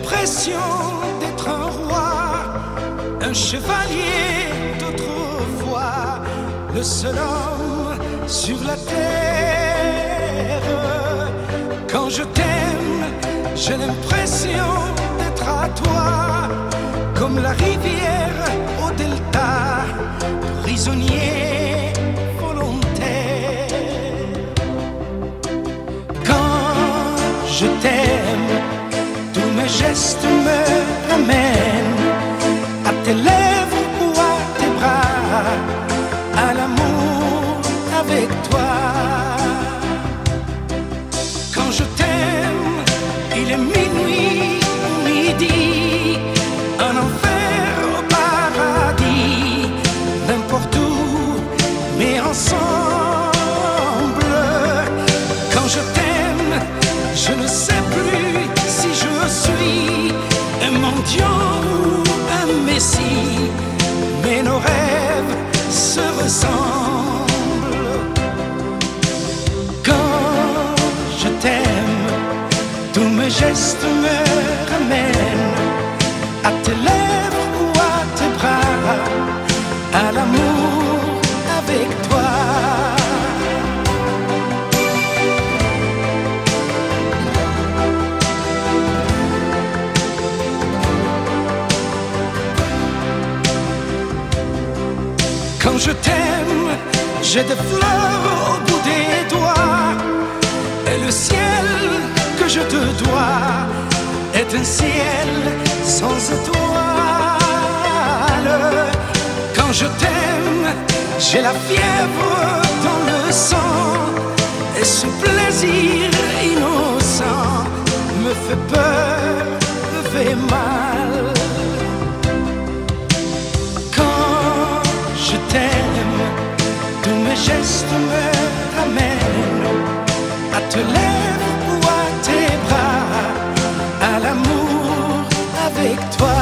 l'impression d'être un roi, un chevalier d'autrefois, le seul homme sur la terre. Quand je t'aime, j'ai l'impression d'être à toi, comme la rivière au delta, prisonnier volontaire. Quand je t'aime, tous mes gestes me ramènent à tes lèvres ou à tes bras, à l'amour avec toi. Quand je t'aime, il est minuit ou midi, un enfer au paradis, n'importe où, mais ensemble. Quand je t'aime, je ne sais plus si je suis un mendiant ou un messie, mais nos rêves se ressemblent. Quand je t'aime, tous mes gestes me ramènent à tes lèvres ou à tes bras, à l'amour avec toi. Quand je t'aime, j'ai des fleurs au bout des doigts, et le ciel que je te dois est un ciel sans étoiles. Quand je t'aime, j'ai la fièvre dans le sang, et ce plaisir innocent me fait peur, me fait mal. Quand je t'aime, tous mes gestes me ramènent à te lèvres ou à tes bras, à l'amour avec toi.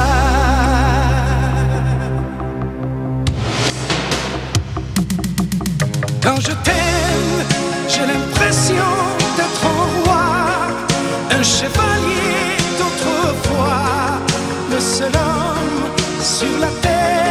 Quand je t'aime, j'ai l'impression d'être un roi, un chevalier d'autrefois, le seul homme sur la terre.